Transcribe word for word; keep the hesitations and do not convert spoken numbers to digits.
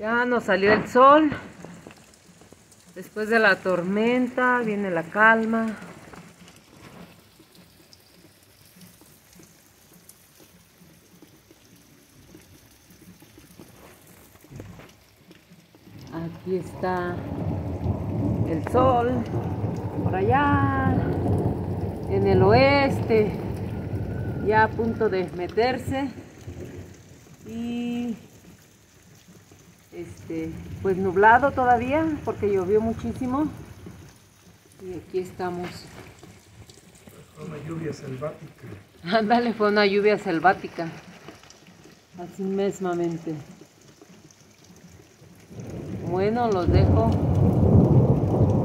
Ya nos salió el sol. Después de la tormenta viene la calma. Aquí está el sol, por allá, en el oeste, ya a punto de meterse. Y este, pues nublado todavía, porque llovió muchísimo. Y aquí estamos. Fue una lluvia selvática. Ándale, fue una lluvia selvática. Así mesmamente. Bueno, los dejo.